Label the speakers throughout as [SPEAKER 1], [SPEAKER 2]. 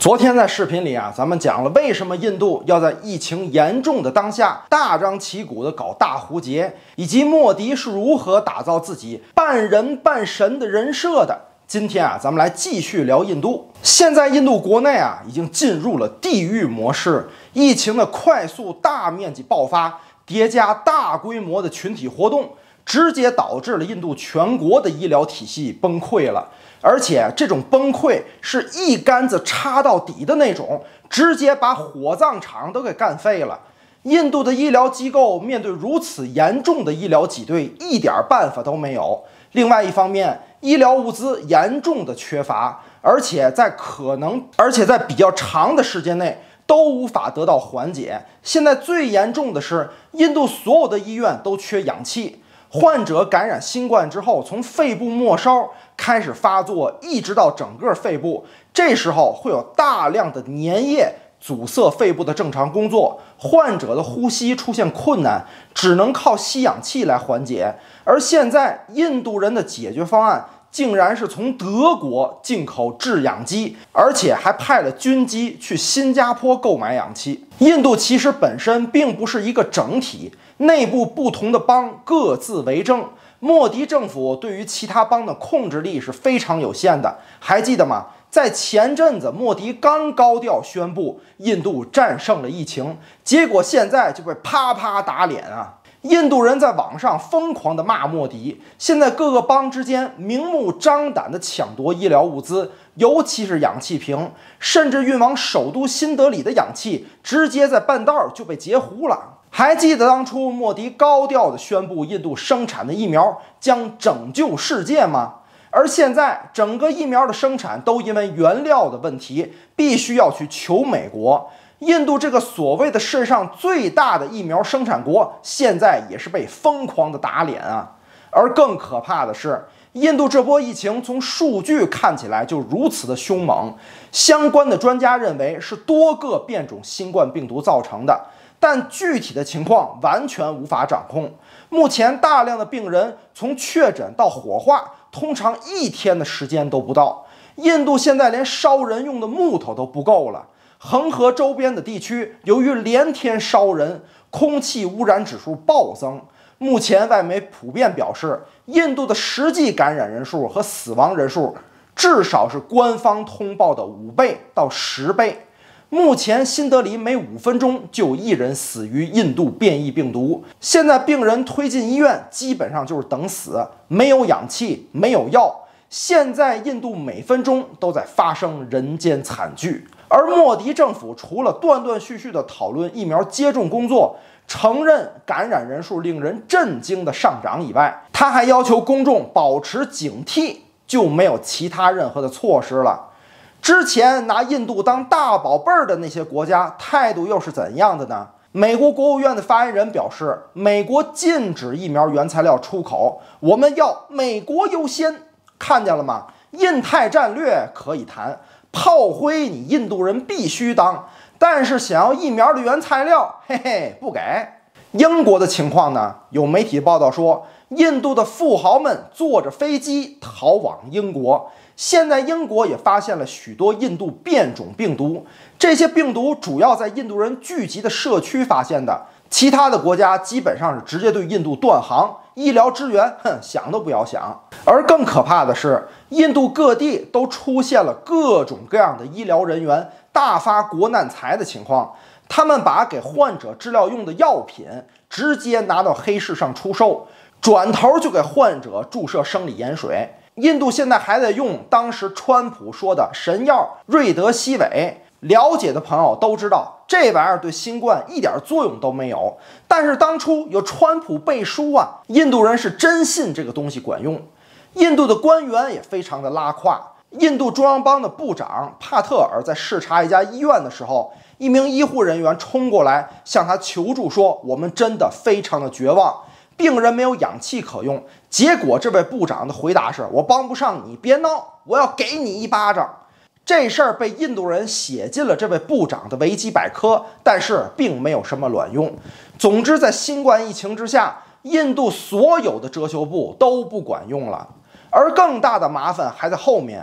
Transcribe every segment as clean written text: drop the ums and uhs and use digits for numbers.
[SPEAKER 1] 昨天在视频里咱们讲了为什么印度要在疫情严重的当下大张旗鼓的搞大壶节，以及莫迪是如何打造自己半人半神的人设的。今天咱们来继续聊印度。现在印度国内已经进入了地狱模式，疫情的快速大面积爆发，叠加大规模的群体活动，直接导致了印度全国的医疗体系崩溃了。而且这种崩溃是一竿子插到底的那种，直接把火葬场都给干废了。印度的医疗机构面对如此严重的医疗挤兑，一点办法都没有。另外一方面，医疗物资严重的缺乏，而且在比较长的时间内都无法得到缓解。现在最严重的是，印度所有的医院都缺氧气。患者感染新冠之后，从肺部末梢开始发作，一直到整个肺部，这时候会有大量的粘液阻塞肺部的正常工作，患者的呼吸出现困难，只能靠吸氧气来缓解。而现在印度人的解决方案竟然是从德国进口制氧机，而且还派了军机去新加坡购买氧气。印度其实本身并不是一个整体，内部不同的邦各自为政，莫迪政府对于其他邦的控制力是非常有限的。还记得吗？在前阵子，莫迪刚高调宣布印度战胜了疫情，结果现在就被啪啪打脸啊！印度人在网上疯狂地骂莫迪，现在各个邦之间明目张胆地抢夺医疗物资，尤其是氧气瓶，甚至运往首都新德里的氧气直接在半道就被截胡了。还记得当初莫迪高调地宣布印度生产的疫苗将拯救世界吗？而现在整个疫苗的生产都因为原料的问题必须要去求美国。印度这个所谓的世上最大的疫苗生产国，现在也是被疯狂的打脸啊！而更可怕的是，印度这波疫情从数据看起来就如此的凶猛，相关的专家认为是多个变种新冠病毒造成的，但具体的情况完全无法掌控。目前大量的病人从确诊到火化，通常1天的时间都不到。印度现在连烧人用的木头都不够了。恒河周边的地区由于连天烧人，空气污染指数暴增。目前外媒普遍表示，印度的实际感染人数和死亡人数至少是官方通报的5倍到10倍。目前新德里每5分钟就有1人死于印度变异病毒。现在病人推进医院基本上就是等死，没有氧气，没有药。现在印度每分钟都在发生人间惨剧。而莫迪政府除了断断续续地讨论疫苗接种工作，承认感染人数令人震惊的上涨以外，他还要求公众保持警惕，就没有其他任何的措施了。之前拿印度当大宝贝儿的那些国家态度又是怎样的呢？美国国务院的发言人表示，美国禁止疫苗原材料出口，我们要美国优先。看见了吗？印太战略可以谈，炮灰你印度人必须当，但是想要疫苗的原材料，嘿嘿，不给。英国的情况呢？有媒体报道说，印度的富豪们坐着飞机逃往英国。现在英国也发现了许多印度变种病毒，这些病毒主要在印度人聚集的社区发现的，其他的国家基本上是直接对印度断航，医疗支援，想都不要想。而更可怕的是，印度各地都出现了各种各样的医疗人员大发国难财的情况，他们把给患者治疗用的药品直接拿到黑市上出售，转头就给患者注射生理盐水。印度现在还在用当时川普说的神药瑞德西韦，了解的朋友都知道，这玩意儿对新冠一点作用都没有。但是当初有川普背书啊，印度人是真信这个东西管用。印度的官员也非常的拉胯。印度中央邦的部长帕特尔在视察一家医院的时候，一名医护人员冲过来向他求助说，我们真的非常的绝望，病人没有氧气可用。结果这位部长的回答是，我帮不上你，别闹，我要给你一巴掌。这事儿被印度人写进了这位部长的维基百科，但是并没有什么卵用。总之，在新冠疫情之下，印度所有的遮羞布都不管用了。而更大的麻烦还在后面，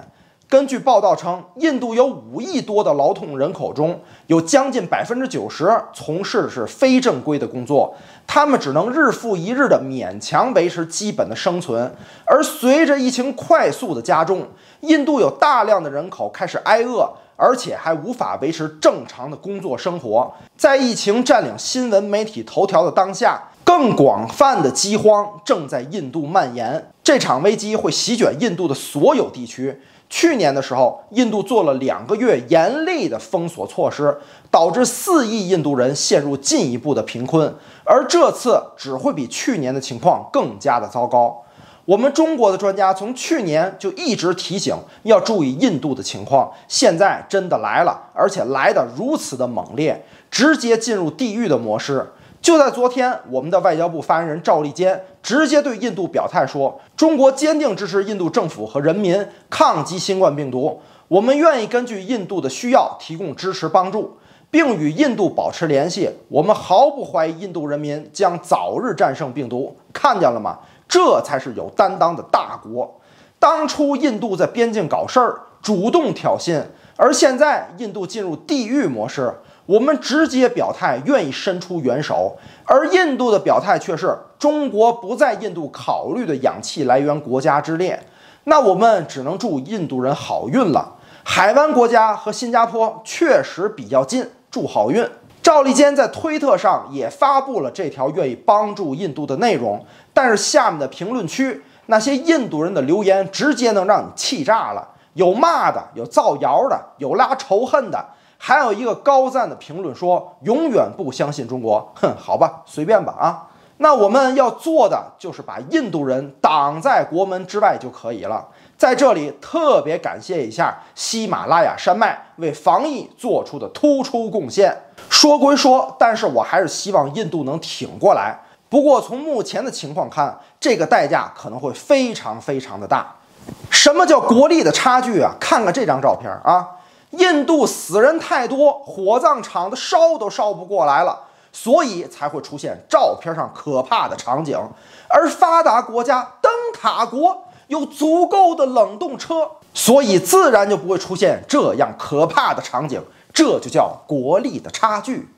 [SPEAKER 1] 根据报道称，印度有5亿多的劳动人口中，有将近90%从事的是非正规的工作，他们只能日复一日的勉强维持基本的生存。而随着疫情快速的加重，印度有大量的人口开始挨饿，而且还无法维持正常的工作生活。在疫情占领新闻媒体头条的当下，更广泛的饥荒正在印度蔓延。这场危机会席卷印度的所有地区。去年的时候，印度做了2个月严厉的封锁措施，导致4亿印度人陷入进一步的贫困。而这次只会比去年的情况更加的糟糕。我们中国的专家从去年就一直提醒要注意印度的情况，现在真的来了，而且来得如此的猛烈，直接进入地狱的模式。就在昨天，我们的外交部发言人赵立坚直接对印度表态说，中国坚定支持印度政府和人民抗击新冠病毒，我们愿意根据印度的需要提供支持帮助，并与印度保持联系。我们毫不怀疑印度人民将早日战胜病毒。看见了吗？这才是有担当的大国。当初印度在边境搞事儿，主动挑衅，而现在印度进入地狱模式，我们直接表态愿意伸出援手，而印度的表态却是中国不在印度考虑的氧气来源国家之列。那我们只能祝印度人好运了。海湾国家和新加坡确实比较近，祝好运。赵立坚在推特上也发布了这条愿意帮助印度的内容，但是下面的评论区那些印度人的留言直接能让你气炸了，有骂的，有造谣的，有拉仇恨的，还有一个高赞的评论说永远不相信中国。哼，好吧，随便吧啊。那我们要做的就是把印度人挡在国门之外就可以了。在这里特别感谢一下喜马拉雅山脉为防疫做出的突出贡献。说归说，但是我还是希望印度能挺过来。不过从目前的情况看，这个代价可能会非常非常的大。什么叫国力的差距啊？看看这张照片啊，印度死人太多，火葬场的烧都烧不过来了，所以才会出现照片上可怕的场景。而发达国家灯塔国有足够的冷冻车，所以自然就不会出现这样可怕的场景。这就叫国力的差距。